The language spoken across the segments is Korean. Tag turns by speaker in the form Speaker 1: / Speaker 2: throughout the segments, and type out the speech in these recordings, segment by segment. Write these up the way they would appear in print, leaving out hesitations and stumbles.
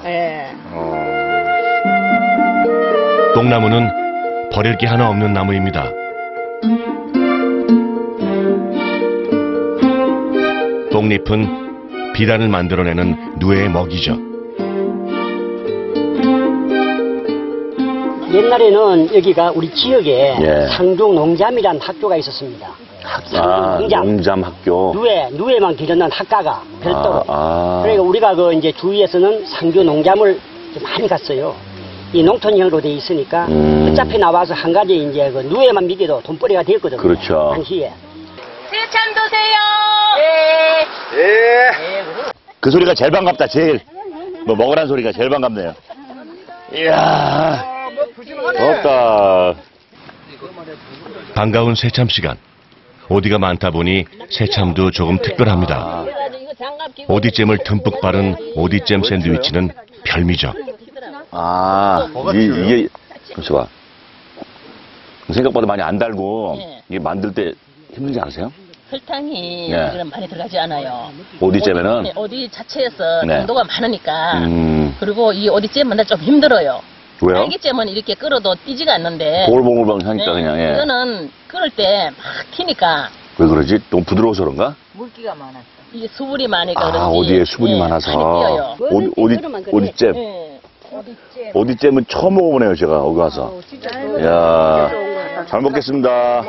Speaker 1: 예.
Speaker 2: 뽕나무는 버릴 게 하나 없는 나무입니다. 뽕잎은 비단을 만들어내는 누에의 먹이죠.
Speaker 1: 옛날에는 여기가 우리 지역에
Speaker 3: 예.
Speaker 1: 상중농잠이라는 학교가 있었습니다.
Speaker 3: 농잠 학교.
Speaker 1: 누에만 기르는 학과가 별도로.
Speaker 3: 아.
Speaker 1: 그러니까 우리가 그 이제 주위에서는 상주농잠을 많이 갔어요. 이 농촌형으로 돼 있으니까 어차피 나와서 한 가지 이제 그 누에만 미기도 돈벌이가 되었거든요.
Speaker 3: 그렇죠.
Speaker 1: 당시에.
Speaker 4: 새참 드세요. 예.
Speaker 3: 예. 그 소리가 제일 반갑다, 제일. 뭐 먹으란 소리가 제일 반갑네요. 이야. 없다.
Speaker 2: 반가운 새참 시간. 오디가 많다 보니 새참도 조금 특별합니다. 오디잼을 듬뿍 바른 오디잼 샌드위치는 별미죠.
Speaker 3: 이게 잠시만. 생각보다 많이 안 달고
Speaker 4: 네.
Speaker 3: 이게 만들 때 힘들지 않으세요?
Speaker 4: 설탕이
Speaker 3: 네.
Speaker 4: 그럼 많이 들어가지 않아요.
Speaker 3: 오디잼에는
Speaker 4: 오디 자체에서
Speaker 3: 네.
Speaker 4: 당도가 많으니까.
Speaker 3: 그리고
Speaker 4: 이 오디잼 만들 좀 힘들어요.
Speaker 3: 왜요?
Speaker 4: 딸기잼은 이렇게 끓어도 띄지가 않는데.
Speaker 3: 보글보글 하니까
Speaker 4: 네.
Speaker 3: 그냥. 예.
Speaker 4: 이거는 끓을 때 막 튀니까.
Speaker 3: 왜 그러지? 너무 부드러워서 그런가?
Speaker 4: 물기가 많았어. 이게 수분이 많으니까 그런지.
Speaker 3: 오디에 수분이
Speaker 4: 예,
Speaker 3: 많아서.
Speaker 4: 많이 띄어요.
Speaker 3: 오디잼.
Speaker 4: 예.
Speaker 3: 오디잼은 처음 먹어보네요, 제가 여기 와서. 이야, 잘 먹겠습니다.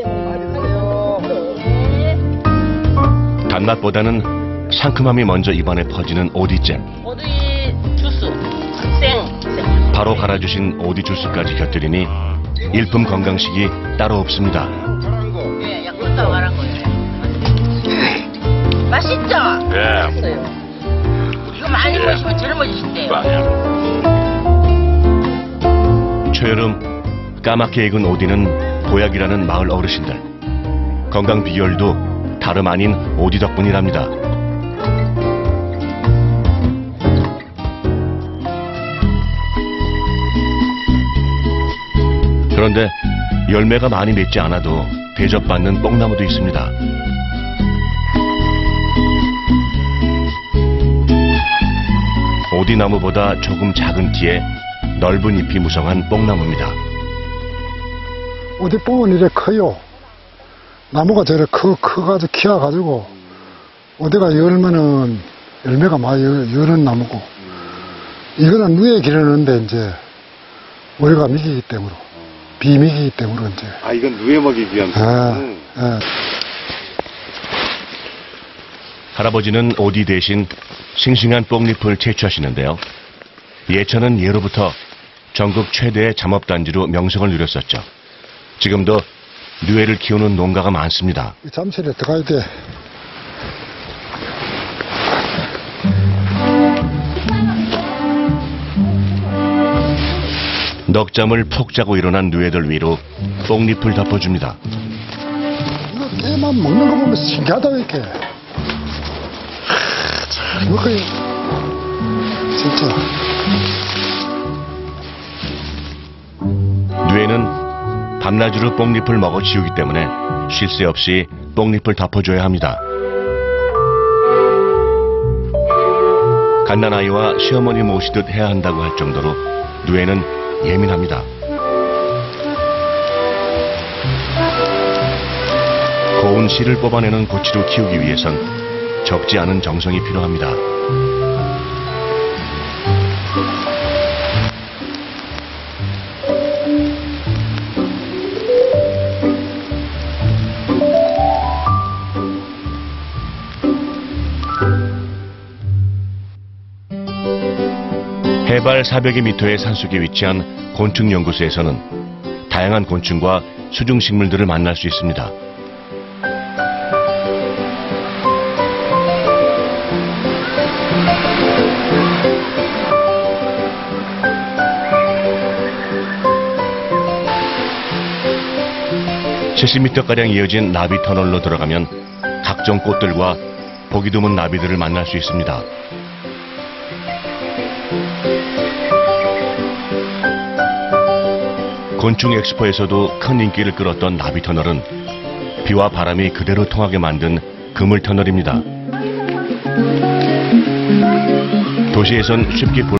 Speaker 2: 단맛보다는 상큼함이 먼저 입안에 퍼지는 오디잼.
Speaker 4: 오디 주스. 생.
Speaker 2: 바로 갈아주신 오디 주스까지 곁들이니 일품 건강식이 따로 없습니다.
Speaker 4: 예, 약분도 말한 거예요. 맛있죠?
Speaker 3: 예.
Speaker 4: 이거 많이 보시면 젊어지신대요.
Speaker 2: 초여름 까맣게 익은 오디는 보약이라는 마을 어르신들. 건강 비결도 다름 아닌 오디 덕분이랍니다. 그런데 열매가 많이 맺지 않아도 대접받는 뽕나무도 있습니다. 오디나무보다 조금 작은 키에 넓은 잎이 무성한 뽕나무입니다.
Speaker 5: 오디뽕은 이래 커요. 나무가 저래 커가지고 키워가지고 어디가 열면은 열매가 많이 여는 나무고 이거는 누에 기르는데 이제 우리가 미기기 때문에 비미기기 때문에 이제
Speaker 6: 이건 누에 먹이기 위한
Speaker 2: 할아버지는 오디 대신 싱싱한 뽕잎을 채취하시는데요. 예천은 예로부터 전국 최대의 잠업단지로 명성을 누렸었죠. 지금도 누에를 키우는 농가가 많습니다.
Speaker 5: 잠실에 들어가야 돼.
Speaker 2: 넉잠을 푹 자고 일어난 누에들 위로 뽕잎을 덮어줍니다.
Speaker 5: 이거 깨만 먹는 거 보면 신기하다 이렇게. 이거 거의 진짜.
Speaker 2: 누에는 밤낮으로 뽕잎을 먹어 치우기 때문에 쉴 새 없이 뽕잎을 덮어줘야 합니다. 갓난아이와 시어머니 모시듯 해야 한다고 할 정도로 누에는 예민합니다. 고운 씨를 뽑아내는 고치로 키우기 위해선 적지 않은 정성이 필요합니다. 해발 400여 미터의 산속에 위치한 곤충연구소에서는 다양한 곤충과 수중식물들을 만날 수 있습니다. (70m가량) 이어진 나비 터널로 들어가면 각종 꽃들과 보기 드문 나비들을 만날 수 있습니다. 곤충 엑스포에서도 큰 인기를 끌었던 나비 터널은 비와 바람이 그대로 통하게 만든 그물 터널입니다. 도시에선 쉽게 볼